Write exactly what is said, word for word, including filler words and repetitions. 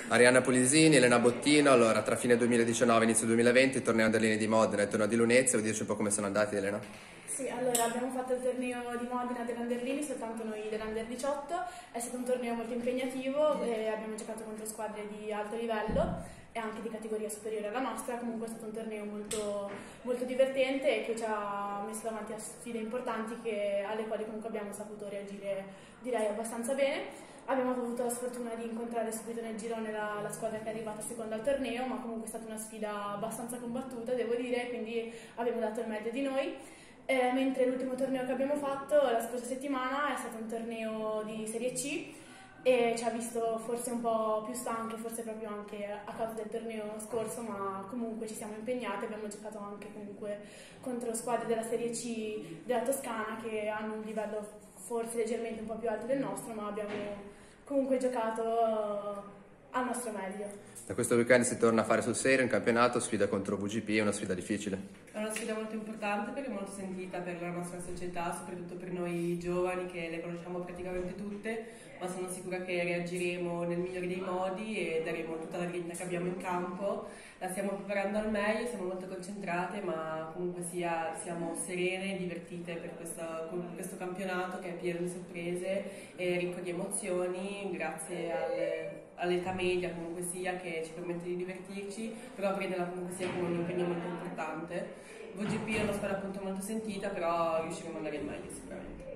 Arianna Pulisini, Elena Bottino. Allora, tra fine duemiladiciannove e inizio duemilaventi, il torneo Anderlini di Modena e il torneo di Lunezia. Vuoi dirci un po' come sono andati, Elena? Sì, allora abbiamo fatto il torneo di Modena dell'Underlini, soltanto noi dell'Under diciotto, è stato un torneo molto impegnativo e abbiamo giocato contro squadre di alto livello e anche di categoria superiore alla nostra. Comunque è stato un torneo molto, molto divertente e che ci ha messo davanti a sfide importanti che, alle quali comunque abbiamo saputo reagire, direi, abbastanza bene. Abbiamo avuto la sfortuna di incontrare subito nel girone la, la squadra che è arrivata seconda al torneo, ma comunque è stata una sfida abbastanza combattuta, devo dire, quindi abbiamo dato il meglio di noi. Eh, mentre l'ultimo torneo che abbiamo fatto la scorsa settimana è stato un torneo di Serie C e ci ha visto forse un po' più stanchi, forse proprio anche a causa del torneo scorso, ma comunque ci siamo impegnati. Abbiamo giocato anche comunque contro squadre della Serie C della Toscana che hanno un livello forse leggermente un po' più alto del nostro, ma abbiamo comunque giocato al nostro meglio. Da questo weekend si torna a fare sul serio in campionato, sfida contro V G P, è una sfida difficile. È una sfida molto importante perché è molto sentita per la nostra società, soprattutto per noi giovani che le conosciamo praticamente tutte, ma sono sicura che reagiremo nel migliore dei modi e daremo tutta la grinta che abbiamo in campo. La stiamo preparando al meglio, siamo molto concentrate, ma comunque sia, siamo serene e divertite per questo, questo campionato che è pieno di sorprese e ricco di emozioni, grazie alle all'età media comunque sia, che ci permette di divertirci, però prenderla comunque sia come un impegno molto importante. V G P è una squadra appunto molto sentita, però riusciremo ad andare in meglio sicuramente.